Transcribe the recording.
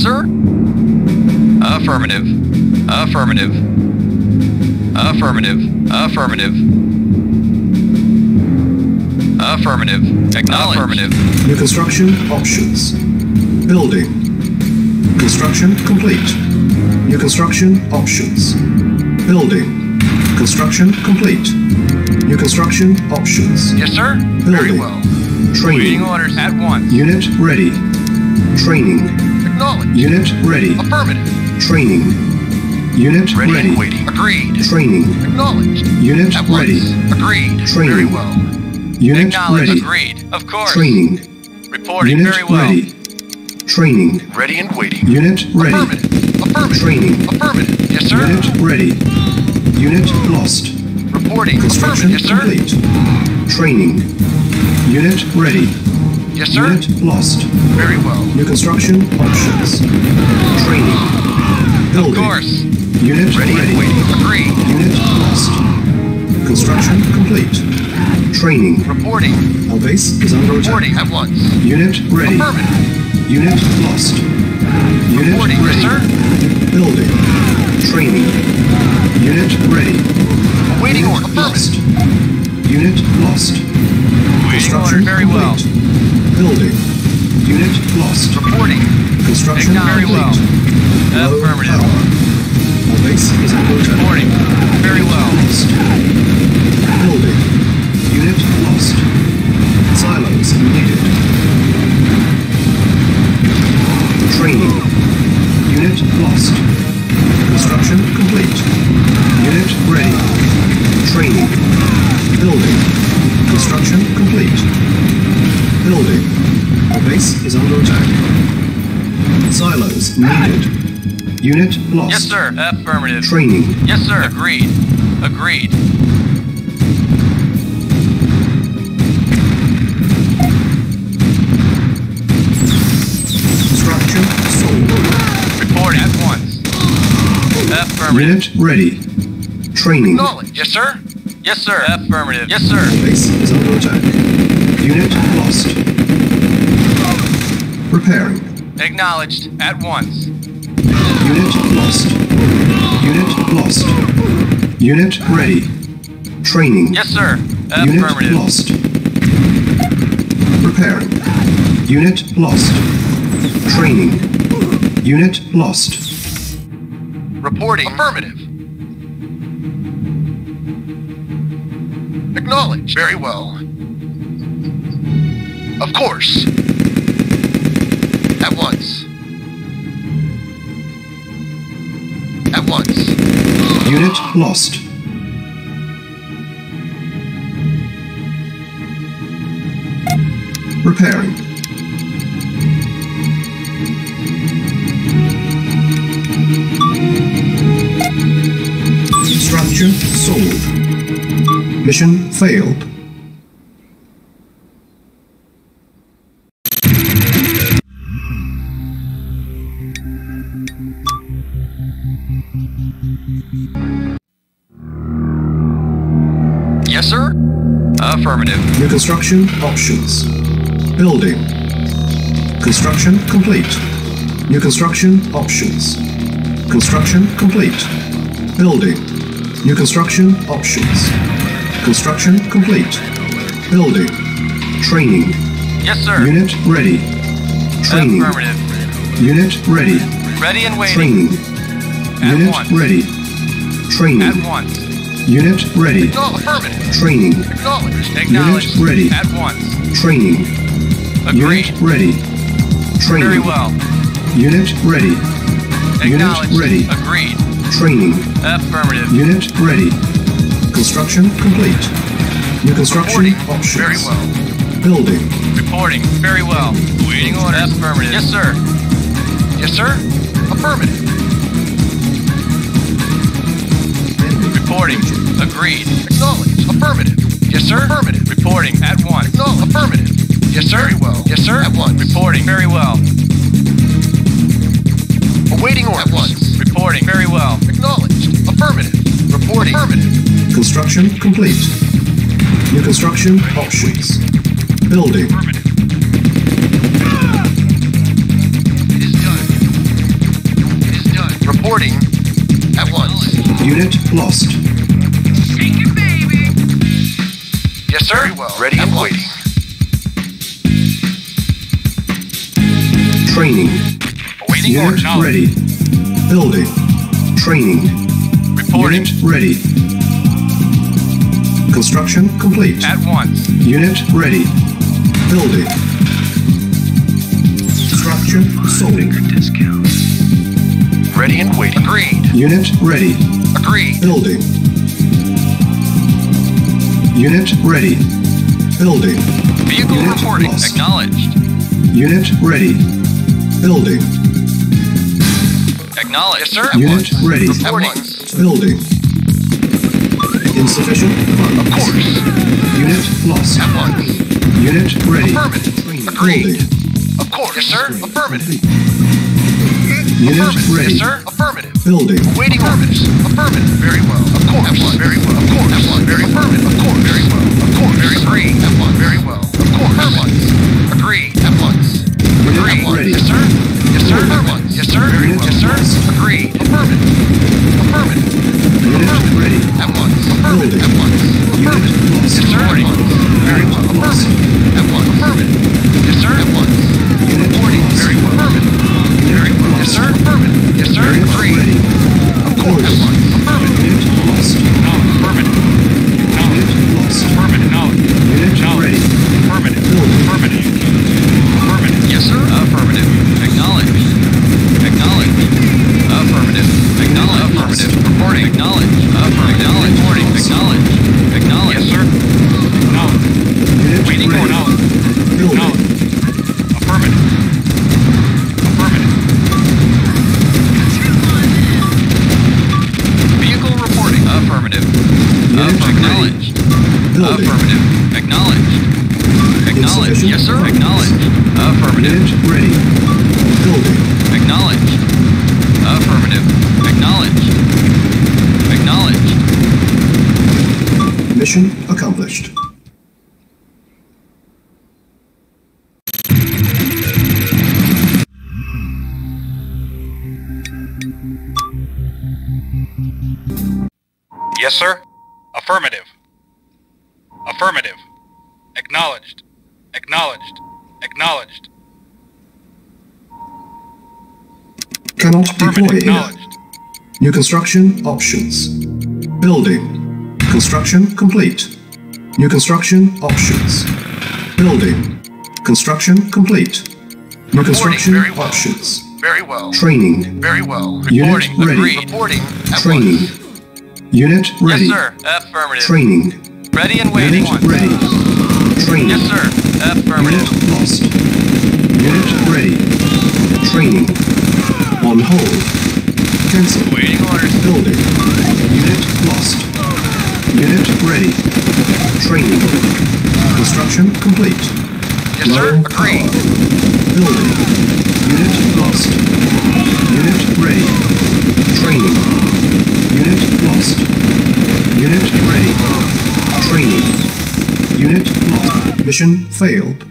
sir? Affirmative. Affirmative. Affirmative. Affirmative. Affirmative. Acknowledge. Affirmative. New construction options. Building. Construction complete. New construction options. Building. Construction complete. New construction options. Yes, sir. Building. Very well. Training. Waiting orders at once. Unit ready. Training. Acknowledge. Unit ready. Affirmative. Training. Unit Ready ready. and waiting. Agreed. Training. Acknowledged. Unit At ready. once. Agreed. Training. Very well. Unit Acknowledged. ready. Agreed. Of course. Training. Reporting Unit very well. ready. Training. Ready and waiting. Unit ready. Affirmative. Affirmative. Training. Affirmative. Yes, sir. Unit ready. Unit lost. Reporting. Construction Affirmative. Yes, sir. complete. Training. Unit ready. Yes, sir. Unit lost. Very well. New construction options. Training. Building. Of course. Unit Ready ready. and waiting. Agreed. Unit lost. Construction complete. Training. Reporting. Our base is under attack. Reporting at once. Unit ready. Affirmative. Unit lost. Unit Reporting. Yes, ready. sir. Building. Training. Unit ready. Awaiting Unit order. lost. Affirmative. Unit lost. Waiting order. Very well. complete. Building. Unit lost. Reporting. Construction Very well. complete. Low Affirmative. power. Our base is under attack. Reporting. Very well. Lost. Building. Unit lost. Silos needed. Training. Unit lost. Construction complete. Unit ready. Training. Building. Construction complete. Building. Our base is under attack. Silos needed. Unit lost. Yes, sir. Affirmative. Training. Yes, sir. Agreed. Agreed. Structure sold. Report at once. Affirmative. Unit ready. Training. Acknowledge. Yes, sir. Yes, sir. Affirmative. Yes, sir. Base is under attack. Unit lost. Repairing. Acknowledged. At once. Unit lost. Unit lost. Unit ready. Training. Yes, sir. Unit Affirmative. lost. Repairing. Unit lost. Training. Unit lost. Reporting. Affirmative. Acknowledged. Very well. Of course. At once. At once. Unit lost. Repairing. Structure sold. Mission failed. Yes, sir. Affirmative. New construction options. Building. Construction complete. New construction options. Construction complete. Building. New construction options. Construction complete. Building. Training. Yes, sir. Unit ready. Training. Affirmative. Unit ready. Ready and waiting. Training. At Unit once. ready. Training. At once. Unit ready. Affirmative. Training. Acknowledged. Acknowledged. Unit ready. At once. Training. Agreed. Unit ready. Training. Very well. Unit ready. Unit Acknowledged. ready. Agreed. Training. Affirmative. Unit ready. Construction complete. New construction Reporting. options. Very well. Building. Reporting. Very well. Waiting orders. Affirmative. Yes, sir. Yes, sir. Affirmative. Reporting. Agreed. Acknowledged. Affirmative. Yes, sir. Affirmative. Reporting. At once. Acknowledged. Affirmative. Yes, sir. Very well. Yes, sir. At once. Reporting. Very well. Awaiting orders. At once. Reporting. Very well. Acknowledged. Affirmative. Reporting. Affirmative. Construction complete. New construction options. Building. Affirmative. It is done. Unit lost. Take it, baby. Yes, sir. Very well. Ready and waiting. Training. Awaiting orders. Unit ready. Building. Training. Reporting. Unit ready. Construction complete. At once. Unit ready. Building. Structure sold. Discount. Ready and waiting. Agreed. Unit ready. Agreed. Building. Unit ready. Building. Vehicle Unit reporting. lost. Acknowledged. Unit ready. Building. Acknowledged. Yes, sir. At Unit once. ready. Reporting. At once. Building. Insufficient funds. Of course. Unit lost. At once. Unit ready. Affirmative. Agreed. Building. Of course. Yes, sir. Affirmative. Unit Affirmative. ready. Yes, sir. Affirmative. Building. Waiting orders. Affirmative. Very well. Of course. At once. Very well. Of course. At once. Very affirmative. Of course. Very well. Of course. Very agreed. At once. Very well. Of course. At once. Agreed. At once. Agreed. ready. Yes, sir. Yes, sir. At once. Yes, sir. Very well. Yes, sir. Agreed. Affirmative. Affirmative. Unit ready. At once. Affirmative. At once. Unit lost. Yes, sir. At once. Very well. Affirmative. At once. Affirmative. Yes, sir. At once. Unit Reporting. lost. Very well. Affirmative. Very well. Yes, sir. Affirmative. Yes, sir. Unit Agreed. ready. Of course. At once. Affirmative. Unit lost. Affirmative. Unit lost. Affirmative. Knowledge. Unit ready. Affirmative. Building. Affirmative. Affirmative. Yes, sir. Affirmative. Acknowledged. Acknowledged. Affirmative. Acknowledged. Affirmative. Reporting. Acknowledged. Affirmative. Reporting. Acknowledged. Acknowledged. Yes, sir. Acknowledged. Unit Waiting for ready. knowledge. Building. Affirmative. Affirmative. Vehicle reporting. Affirmative. Unit Acknowledged. Building. Affirmative. Acknowledged. Acknowledged. Insufficient Yes, sir. funds. Acknowledged. Affirmative. Unit ready. Building. Acknowledged. Affirmative. Acknowledged. Acknowledged. Mission accomplished. Yes, sir. Affirmative. Affirmative. Acknowledged. Acknowledged. Acknowledged. Cannot deploy Affirmative. here. Acknowledged. New construction options. Building. Construction complete. New construction options. Building. Construction complete. New construction very well. options. Very well. Training. Very well. Unit Reporting. ready. Agreed. Reporting. At Training. once. Unit ready. Yes, sir. Affirmative. Training. Ready and waiting. Unit ready. Training. Yes, sir. Affirmative. Unit lost. Unit ready. Training. On hold. Cancel. Waiting orders. Building. Unit lost. Unit ready. Training. Construction complete. Yes, sir. Low Agreed. power. Building. Unit lost. Unit ready. Training. Unit lost. Unit ready. Training. Unit lost. Mission failed.